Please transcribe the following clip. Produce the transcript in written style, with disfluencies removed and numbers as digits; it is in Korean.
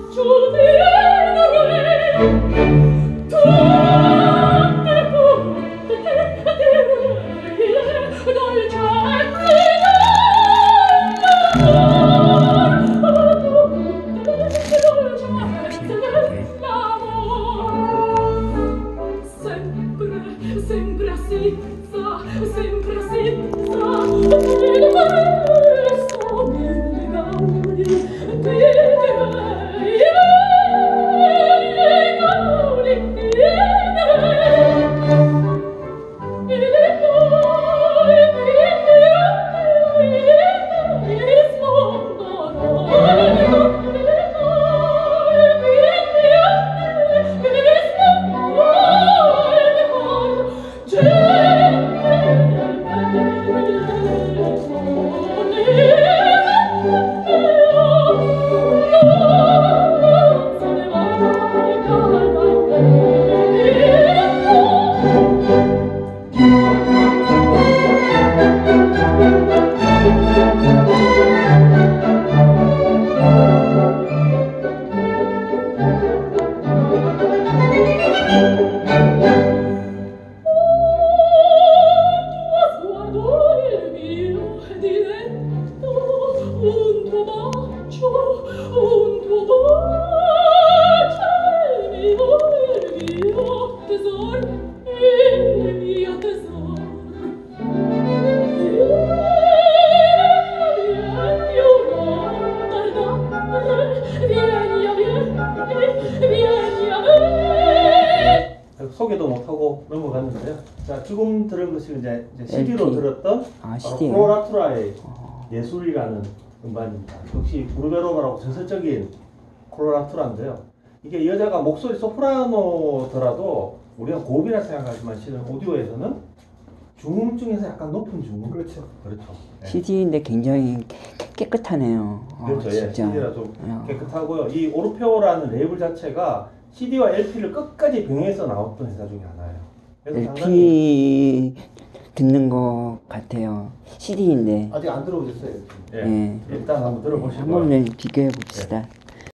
소개도 못하고 넘어갔는데요. 자, 지금 들은 것이 이제 CD로 들었던 콜로라투라의 예술이라는 음반입니다. 역시 부르베로바라고 전설적인 콜로라투라인데요. 이게 여자가 목소리 소프라노더라도 우리가 고음이라 생각하지만 실은 오디오에서는 중음 중에서 약간 높은 중음. 그렇죠. 그렇죠. 네. CD인데 굉장히 깨끗하네요. 그렇죠. 예, 진짜. CD라 좀 깨끗하고요. 이 오르페오라는 레이블 자체가 CD와 LP를 끝까지 병행해서 나왔던 회사 중에 하나예요. 그래서 LP 듣는 것 같아요. CD인데. 아직 안 들어오셨어요? 예, 예. 일단 한번 들어보시고 한번 비교해 봅시다. 예.